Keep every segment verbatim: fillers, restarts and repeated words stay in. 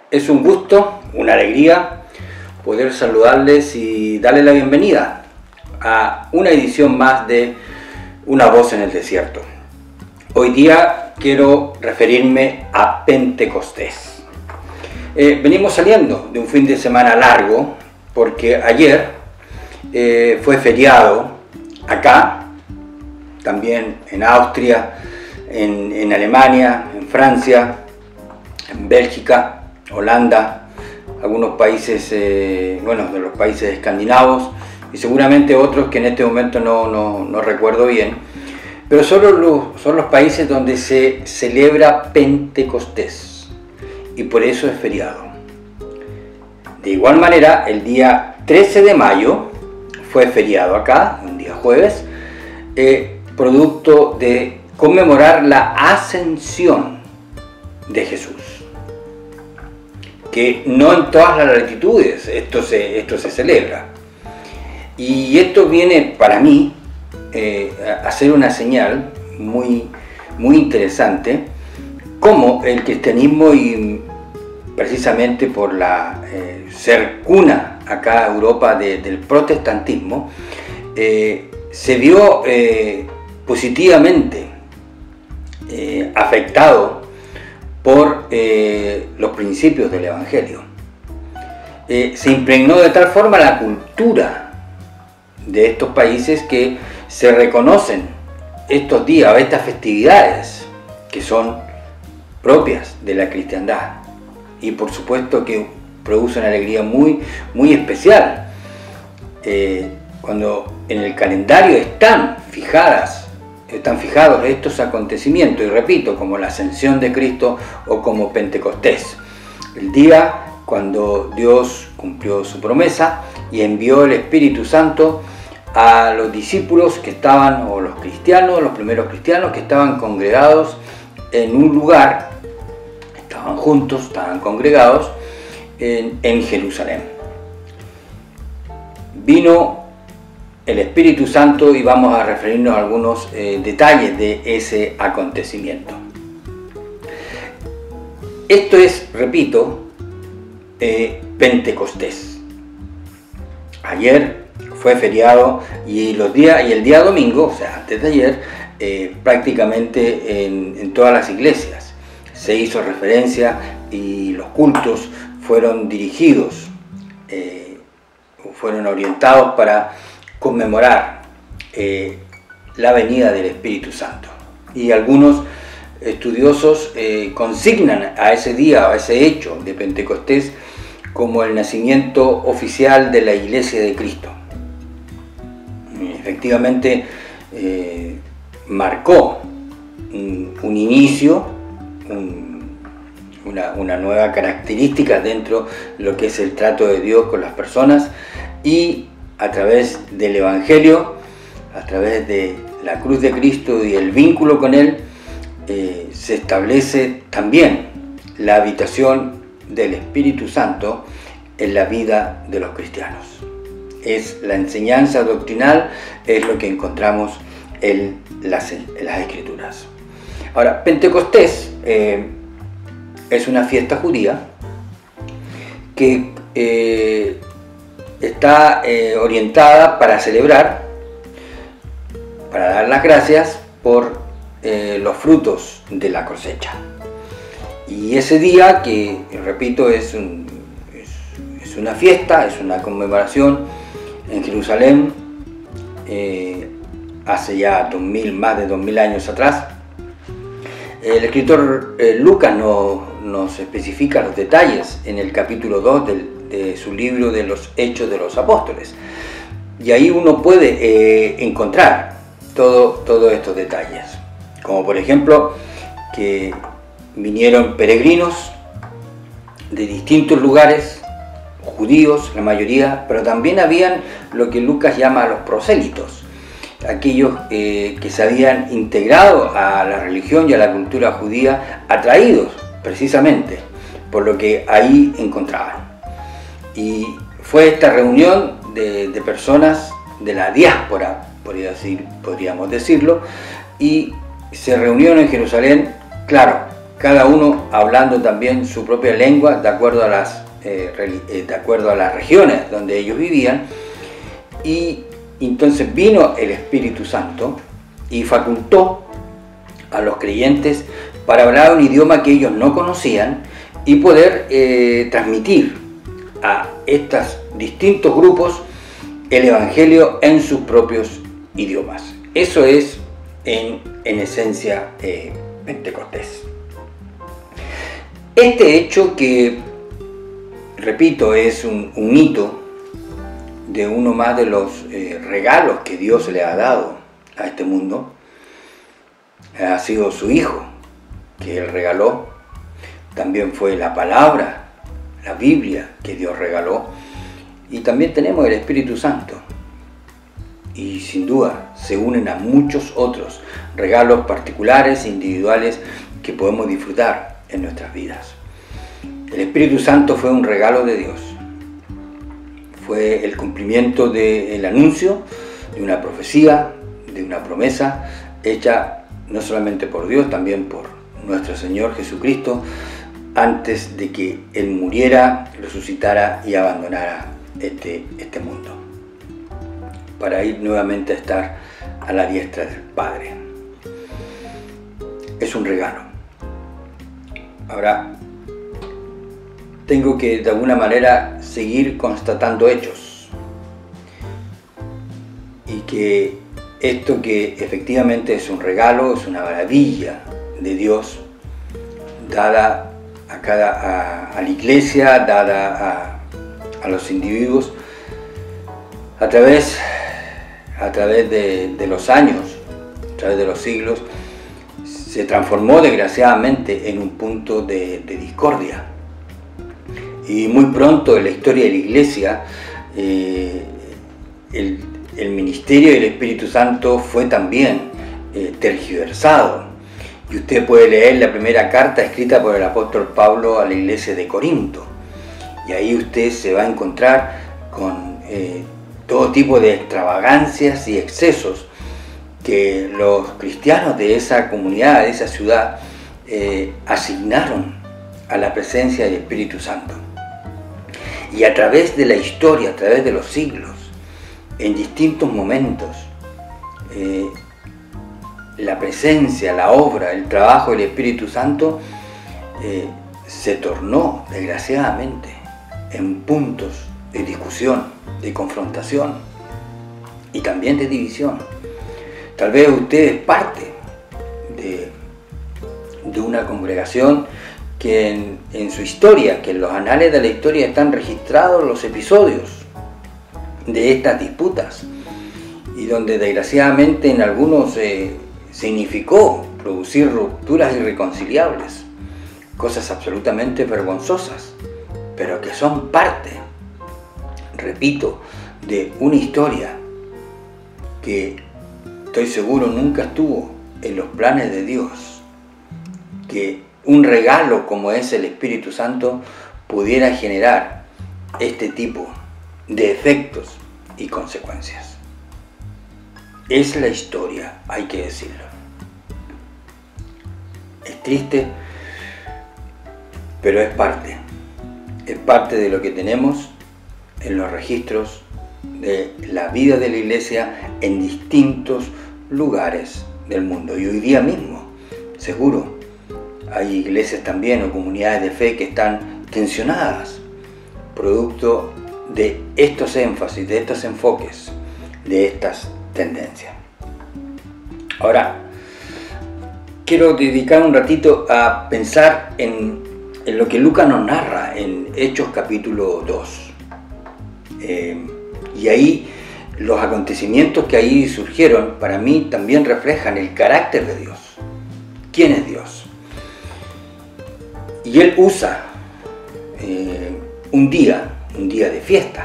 Es un gusto, una alegría poder saludarles y darles la bienvenida a una edición más de Una voz en el desierto. Hoy día quiero referirme a Pentecostés. Eh, venimos saliendo de un fin de semana largo porque ayer eh, fue feriado acá, también en Austria, en, en Alemania, en Francia, en Bélgica, Holanda, algunos países, eh, bueno, de los países escandinavos y seguramente otros que en este momento no, no, no recuerdo bien, pero son los, son los países donde se celebra Pentecostés y por eso es feriado. De igual manera, el día trece de mayo fue feriado acá, un día jueves, eh, producto de conmemorar la ascensión de Jesús. Que no en todas las latitudes esto se, esto se celebra. Y esto viene para mí eh, a ser una señal muy, muy interesante, como el cristianismo, y precisamente por la eh, ser cuna acá en Europa de, del protestantismo, eh, se vio eh, positivamente eh, afectado por eh, los principios del Evangelio. Eh, se impregnó de tal forma la cultura de estos países que se reconocen estos días, estas festividades que son propias de la cristiandad y por supuesto que producen una alegría muy, muy especial. Eh, cuando en el calendario están fijadas Están fijados estos acontecimientos, y repito, como la ascensión de Cristo o como Pentecostés, el día cuando Dios cumplió su promesa y envió el Espíritu Santo a los discípulos que estaban, o los cristianos, los primeros cristianos que estaban congregados en un lugar, estaban juntos, estaban congregados en, en Jerusalén. Vino el Espíritu Santo y vamos a referirnos a algunos eh, detalles de ese acontecimiento. Esto es, repito, eh, Pentecostés. Ayer fue feriado y, los días, y el día domingo, o sea, antes de ayer, eh, prácticamente en, en todas las iglesias se hizo referencia y los cultos fueron dirigidos, eh, fueron orientados para conmemorar eh, la venida del Espíritu Santo. Y algunos estudiosos eh, consignan a ese día, a ese hecho de Pentecostés, como el nacimiento oficial de la Iglesia de Cristo. Y efectivamente eh, marcó un, un inicio, un, una, una nueva característica dentro de lo que es el trato de Dios con las personas, y a través del Evangelio, a través de la cruz de Cristo y el vínculo con Él, eh, se establece también la habitación del Espíritu Santo en la vida de los cristianos. Es la enseñanza doctrinal, es lo que encontramos en las, en las Escrituras. Ahora, Pentecostés eh, es una fiesta judía que eh, está eh, orientada para celebrar, para dar las gracias por eh, los frutos de la cosecha. Y ese día, que repito, es, un, es, es una fiesta, es una conmemoración en Jerusalén, eh, hace ya dos mil, más de dos mil años atrás. El escritor eh, Lucas no, nos especifica los detalles en el capítulo dos del de su libro de los Hechos de los Apóstoles, y ahí uno puede eh, encontrar todo, todos estos detalles, como por ejemplo que vinieron peregrinos de distintos lugares, judíos la mayoría, pero también habían lo que Lucas llama los prosélitos, aquellos eh, que se habían integrado a la religión y a la cultura judía, atraídos precisamente por lo que ahí encontraban. Y fue esta reunión de, de personas de la diáspora, podría decir, podríamos decirlo, y se reunieron en Jerusalén, claro, cada uno hablando también su propia lengua de acuerdo a las, eh, de acuerdo a las regiones donde ellos vivían. Y entonces vino el Espíritu Santo y facultó a los creyentes para hablar un idioma que ellos no conocían y poder eh, transmitir a estos distintos grupos el Evangelio en sus propios idiomas. Eso es en, en esencia eh, Pentecostés. Este hecho, que repito es un, un hito de uno más de los eh, regalos que Dios le ha dado a este mundo, ha sido su Hijo, que Él regaló. También fue la palabra, la Biblia, que Dios regaló. Y también tenemos el Espíritu Santo. Y sin duda se unen a muchos otros regalos particulares, individuales, que podemos disfrutar en nuestras vidas. El Espíritu Santo fue un regalo de Dios. Fue el cumplimiento del anuncio de una profecía, de una promesa hecha no solamente por Dios, también por nuestro Señor Jesucristo, antes de que Él muriera, resucitara y abandonara este, este mundo, para ir nuevamente a estar a la diestra del Padre. Es un regalo. Ahora, tengo que de alguna manera seguir constatando hechos, y que esto, que efectivamente es un regalo, es una maravilla de Dios, dada a, cada, a, a la iglesia, dada a, a los individuos, a través, a través de, de los años, a través de los siglos, se transformó desgraciadamente en un punto de, de discordia. Y muy pronto en la historia de la iglesia, eh, el, el ministerio del Espíritu Santo fue también eh, tergiversado. Y usted puede leer la primera carta escrita por el apóstol Pablo a la iglesia de Corinto. Y ahí usted se va a encontrar con eh, todo tipo de extravagancias y excesos que los cristianos de esa comunidad, de esa ciudad, eh, asignaron a la presencia del Espíritu Santo. Y a través de la historia, a través de los siglos, en distintos momentos, eh, la presencia, la obra, el trabajo del Espíritu Santo eh, se tornó, desgraciadamente, en puntos de discusión, de confrontación y también de división. Tal vez usted es parte de, de una congregación que en, en su historia, que en los anales de la historia están registrados los episodios de estas disputas, y donde desgraciadamente en algunos eh, significó producir rupturas irreconciliables, cosas absolutamente vergonzosas, pero que son parte, repito, de una historia que estoy seguro nunca estuvo en los planes de Dios, que un regalo como es el Espíritu Santo pudiera generar este tipo de efectos y consecuencias. Es la historia, hay que decirlo. Es triste, pero es parte. Es parte de lo que tenemos en los registros de la vida de la iglesia en distintos lugares del mundo. Y hoy día mismo, seguro, hay iglesias también o comunidades de fe que están tensionadas, producto de estos énfasis, de estos enfoques, de estas tendencias. Ahora, quiero dedicar un ratito a pensar en, en lo que Lucas nos narra en Hechos capítulo dos. Eh, y ahí los acontecimientos que ahí surgieron, para mí también reflejan el carácter de Dios. ¿Quién es Dios? Y Él usa eh, un día, un día de fiesta,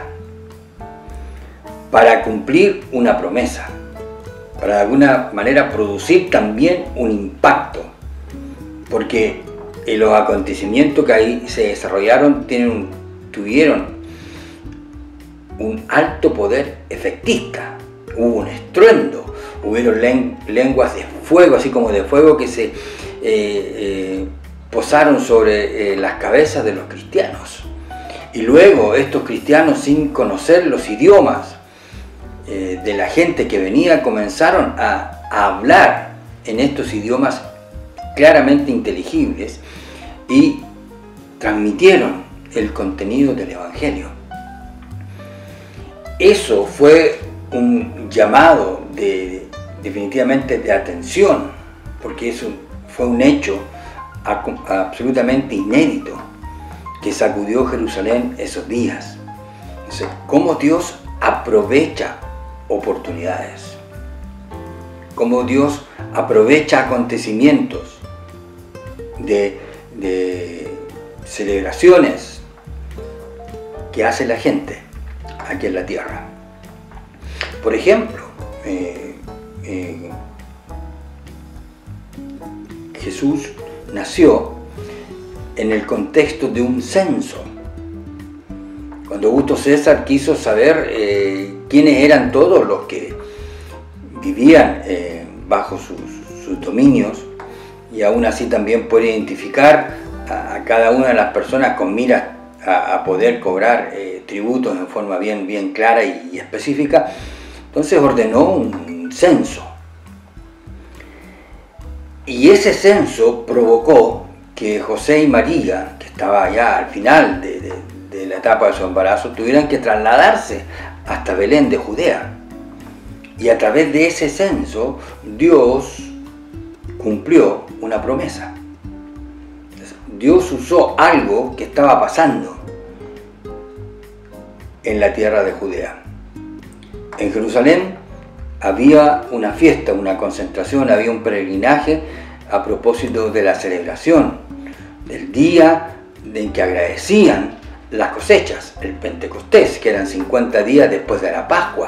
para cumplir una promesa, para de alguna manera producir también un impacto, porque eh, los acontecimientos que ahí se desarrollaron tienen un, tuvieron un alto poder efectista. Hubo un estruendo, hubieron lenguas de fuego, así como de fuego que se eh, eh, posaron sobre eh, las cabezas de los cristianos. Y luego estos cristianos, sin conocer los idiomas eh, de la gente que venía, comenzaron a, a hablar en estos idiomas claramente inteligibles y transmitieron el contenido del Evangelio. Eso fue un llamado de, definitivamente de atención, porque eso fue un hecho absolutamente inédito que sacudió Jerusalén esos días. Entonces, cómo Dios aprovecha oportunidades, cómo Dios aprovecha acontecimientos de, de celebraciones que hace la gente aquí en la tierra. Por ejemplo, eh, eh, Jesús nació en el contexto de un censo. Cuando Augusto César quiso saber eh, quiénes eran todos los que vivían eh, bajo sus, sus dominios, y aún así también puede identificar a, a cada una de las personas con miras a, a poder cobrar eh, tributos en forma bien, bien clara y, y específica, entonces ordenó un censo. Y ese censo provocó que José y María, que estaba ya al final de, de, de la etapa de su embarazo, tuvieran que trasladarse hasta Belén de Judea. Y a través de ese censo, Dios cumplió una promesa. Dios usó algo que estaba pasando en la tierra de Judea. En Jerusalén había una fiesta, una concentración, había un peregrinaje a propósito de la celebración del día en que agradecían las cosechas, el Pentecostés, que eran cincuenta días después de la Pascua.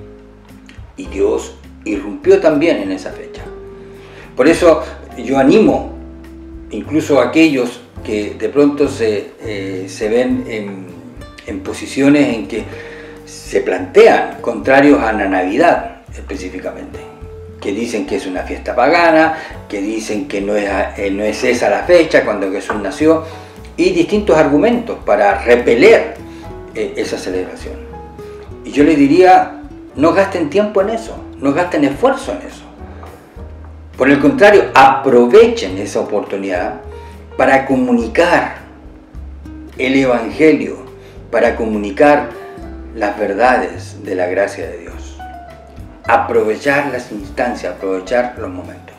Y Dios irrumpió también en esa fecha. Por eso yo animo incluso a aquellos que de pronto se, eh, se ven en, en posiciones en que se plantean contrarios a la Navidad específicamente, que dicen que es una fiesta pagana, que dicen que no es, eh, no es esa la fecha cuando Jesús nació, y distintos argumentos para repeler eh, esa celebración. Y yo les diría, no gasten tiempo en eso, no gasten esfuerzo en eso. Por el contrario, aprovechen esa oportunidad para comunicar el Evangelio, para comunicar las verdades de la gracia de Dios. Aprovechar las instancias, aprovechar los momentos.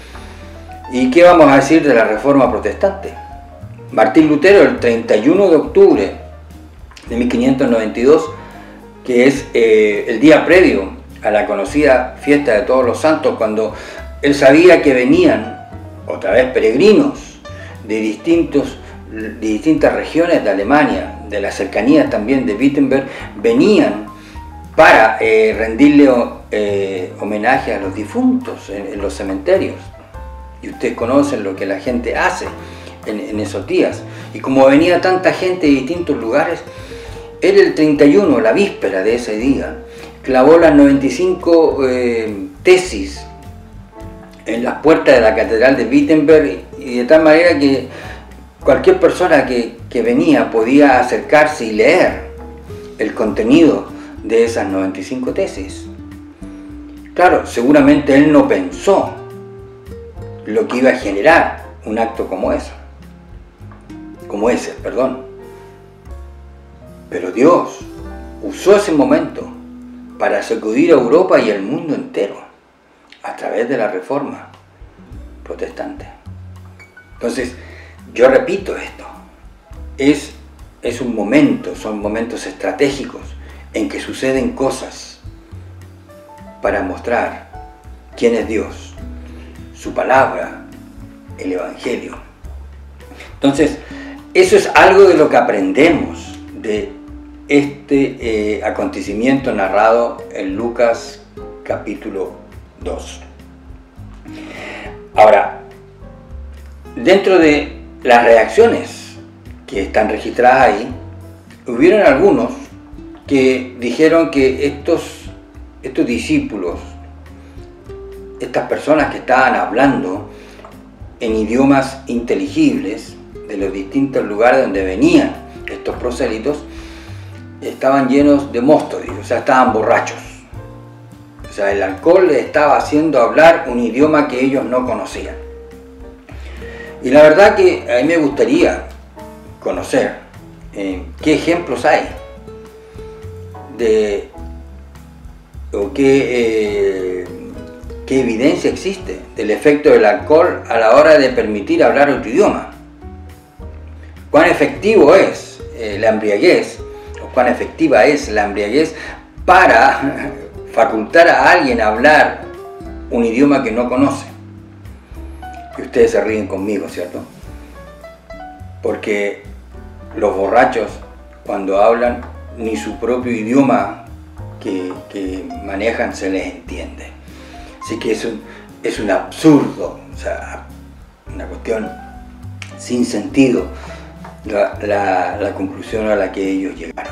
¿Y qué vamos a decir de la Reforma Protestante? Martín Lutero, el treinta y uno de octubre de mil quinientos noventa y dos, que es eh, el día previo a la conocida fiesta de Todos los Santos, cuando él sabía que venían otra vez peregrinos de, distintos, de distintas regiones de Alemania, de las cercanías también de Wittenberg, venían para eh, rendirle eh, homenaje a los difuntos en, en los cementerios. Y ustedes conocen lo que la gente hace en, en esos días. Y como venía tanta gente de distintos lugares, él el treinta y uno, la víspera de ese día, clavó las noventa y cinco eh, tesis en las puertas de la catedral de Wittenberg, y de tal manera que cualquier persona que, que venía podía acercarse y leer el contenido de esas noventa y cinco tesis. Claro, seguramente él no pensó lo que iba a generar un acto como eso, como ese, perdón. Pero Dios usó ese momento para sacudir a Europa y el mundo entero a través de la Reforma Protestante. Entonces, yo repito esto, es, es un momento, son momentos estratégicos en que suceden cosas para mostrar quién es Dios, su palabra, el Evangelio. Entonces, eso es algo de lo que aprendemos de este eh, acontecimiento narrado en Lucas capítulo dos. Ahora, dentro de las reacciones que están registradas ahí, hubieron algunos que dijeron que estos, estos discípulos, estas personas que estaban hablando, en idiomas inteligibles de los distintos lugares donde venían estos prosélitos, estaban llenos de móstoles, o sea, estaban borrachos. O sea, el alcohol les estaba haciendo hablar un idioma que ellos no conocían. Y la verdad que a mí me gustaría conocer eh, qué ejemplos hay de o qué, eh, qué evidencia existe del efecto del alcohol a la hora de permitir hablar otro idioma. Cuán efectivo es eh, la embriaguez, o cuán efectiva es la embriaguez para facultar a alguien a hablar un idioma que no conoce. Y ustedes se ríen conmigo, ¿cierto? Porque los borrachos, cuando hablan, ni su propio idioma que, que manejan se les entiende. Así que es un, es un absurdo, o sea, una cuestión sin sentido, la, la, la conclusión a la que ellos llegaron.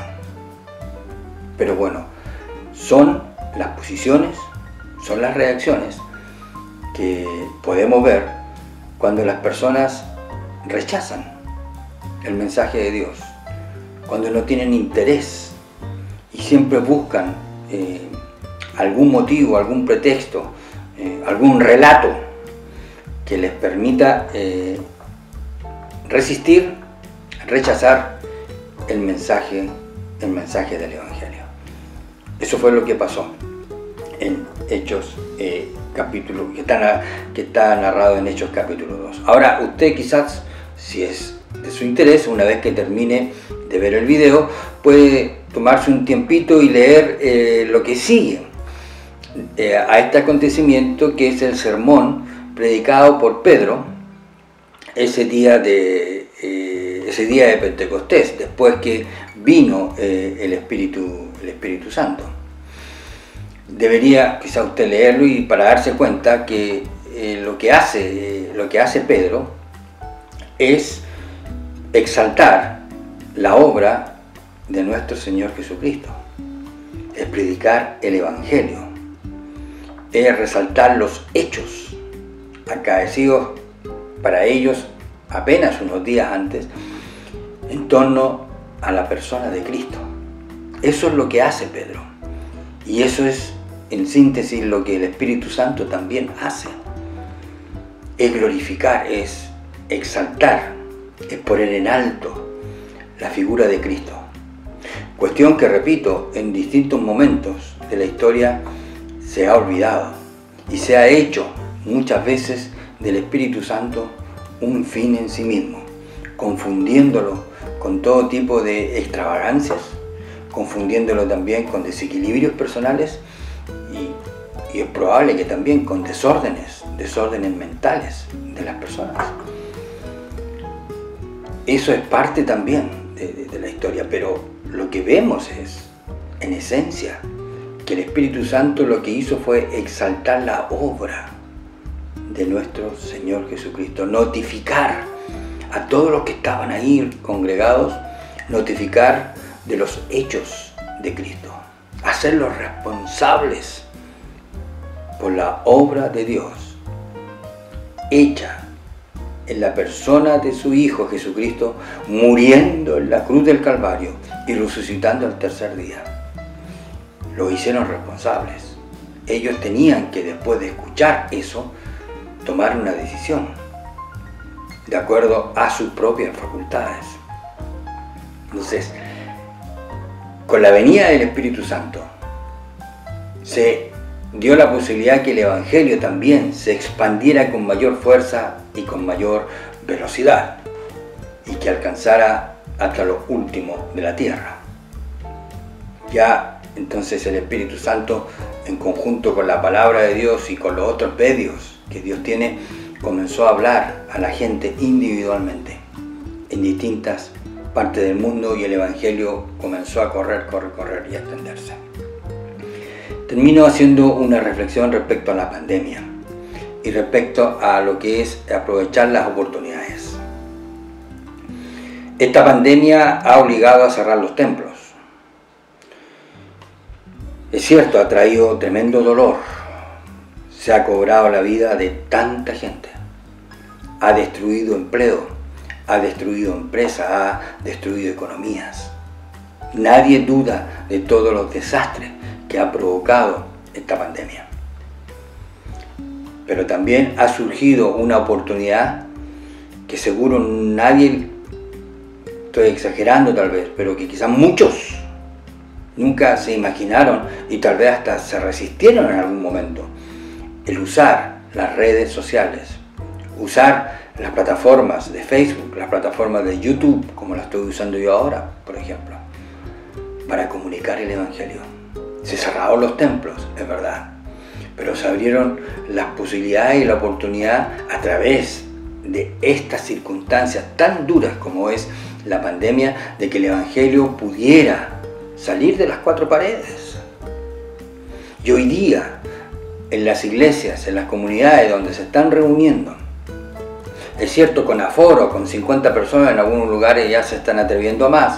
Pero bueno, son las posiciones, son las reacciones que podemos ver cuando las personas rechazan el mensaje de Dios, cuando no tienen interés y siempre buscan eh, algún motivo, algún pretexto, eh, algún relato que les permita eh, resistir, rechazar el mensaje, el mensaje del Evangelio. Eso fue lo que pasó en Hechos eh, capítulo, que está, que está narrado en Hechos capítulo dos. Ahora usted quizás, si es de su interés, una vez que termine de ver el video, puede tomarse un tiempito y leer eh, lo que sigue eh, a este acontecimiento, que es el sermón predicado por Pedro ese día de, eh, ese día de Pentecostés, después que vino eh, el Espíritu, el Espíritu Santo. Debería quizá usted leerlo y para darse cuenta que eh, lo que hace, eh, lo que hace Pedro es exaltar la obra de nuestro Señor Jesucristo, es predicar el Evangelio, es resaltar los hechos acaecidos para ellos apenas unos días antes en torno a la persona de Cristo. Eso es lo que hace Pedro, y eso es en síntesis lo que el Espíritu Santo también hace. Es glorificar, es exaltar, es poner en alto la figura de Cristo. Cuestión que, repito, en distintos momentos de la historia se ha olvidado y se ha hecho muchas veces del Espíritu Santo un fin en sí mismo, confundiéndolo con todo tipo de extravagancias, confundiéndolo también con desequilibrios personales y, y es probable que también con desórdenes, desórdenes mentales de las personas. Eso es parte también de, de, de la historia, pero lo que vemos es, en esencia, que el Espíritu Santo lo que hizo fue exaltar la obra de nuestro Señor Jesucristo, notificar a todos los que estaban ahí congregados, notificar de los hechos de Cristo, hacerlos responsables por la obra de Dios hecha en la persona de su Hijo Jesucristo, muriendo en la cruz del Calvario y resucitando al tercer día. Lo hicieron responsables. Ellos tenían que, después de escuchar eso, tomar una decisión de acuerdo a sus propias facultades. Entonces, con la venida del Espíritu Santo se dio la posibilidad que el Evangelio también se expandiera con mayor fuerza y con mayor velocidad y que alcanzara hasta lo último de la tierra. Ya entonces el Espíritu Santo, en conjunto con la palabra de Dios y con los otros medios que Dios tiene, comenzó a hablar a la gente individualmente en distintas partes del mundo y el Evangelio comenzó a correr, correr, correr y a extenderse. Termino haciendo una reflexión respecto a la pandemia y respecto a lo que es aprovechar las oportunidades. Esta pandemia ha obligado a cerrar los templos. Es cierto, ha traído tremendo dolor. Se ha cobrado la vida de tanta gente. ha destruido empleo, ha destruido empresas, ha destruido economías. Nadie duda de todos los desastres que ha provocado esta pandemia. Pero también ha surgido una oportunidad que seguro nadie, estoy exagerando tal vez, pero que quizás muchos nunca se imaginaron y tal vez hasta se resistieron en algún momento. El usar las redes sociales, usar las plataformas de Facebook, las plataformas de YouTube, como las estoy usando yo ahora, por ejemplo, para comunicar el Evangelio. Se cerraron los templos, es verdad, pero se abrieron las posibilidades y la oportunidad a través de estas circunstancias tan duras como es la pandemia, de que el Evangelio pudiera salir de las cuatro paredes. Y hoy día, en las iglesias, en las comunidades donde se están reuniendo, es cierto, con aforo, con cincuenta personas, en algunos lugares ya se están atreviendo a más,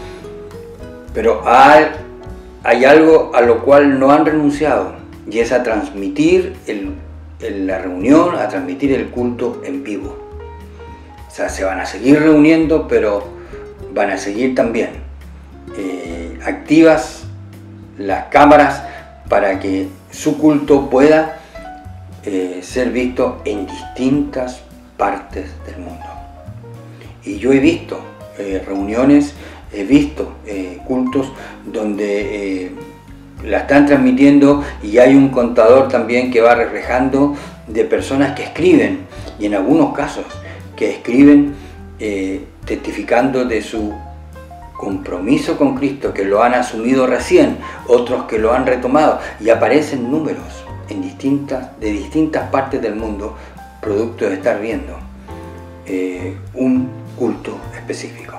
pero hay, hay algo a lo cual no han renunciado, y es a transmitir el, el, la reunión, a transmitir el culto en vivo. O sea, se van a seguir reuniendo, pero van a seguir también eh, activas las cámaras para que su culto pueda eh, ser visto en distintas partes del mundo. Y yo he visto eh, reuniones, he visto eh, cultos donde eh, la están transmitiendo y hay un contador también que va reflejando de personas que escriben, y en algunos casos que escriben eh, testificando de su compromiso con Cristo, que lo han asumido recién, otros que lo han retomado, y aparecen números en distintas, de distintas partes del mundo, producto de estar viendo eh, un culto específico.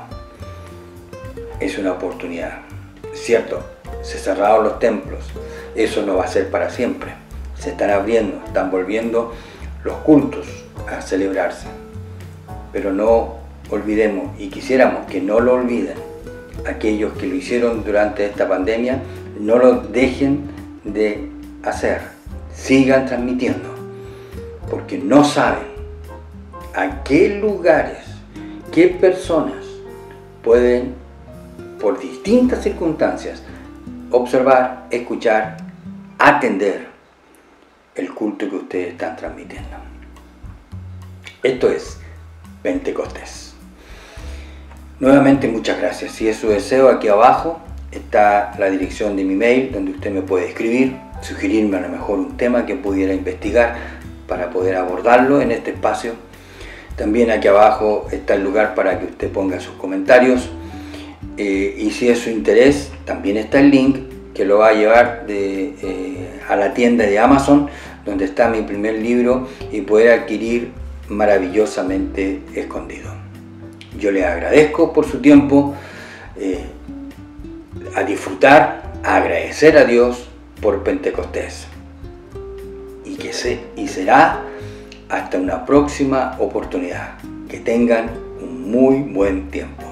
Es una oportunidad, cierto, se cerraron los templos, eso no va a ser para siempre, se están abriendo, están volviendo los cultos a celebrarse, pero no olvidemos, y quisiéramos que no lo olviden, aquellos que lo hicieron durante esta pandemia, no lo dejen de hacer, sigan transmitiendo, porque no saben a qué lugares, qué personas pueden, por distintas circunstancias, observar, escuchar, atender el culto que ustedes están transmitiendo. Esto es Pentecostés. Nuevamente muchas gracias. Si es su deseo, aquí abajo está la dirección de mi mail donde usted me puede escribir, sugerirme a lo mejor un tema que pudiera investigar para poder abordarlo en este espacio. También aquí abajo está el lugar para que usted ponga sus comentarios. Eh, y si es su interés, también está el link que lo va a llevar de, eh, a la tienda de Amazon, donde está mi primer libro, y poder adquirir Maravillosamente Escondido. Yo les agradezco por su tiempo, eh, a disfrutar, a agradecer a Dios por Pentecostés, y que se, y será hasta una próxima oportunidad. Que tengan un muy buen tiempo.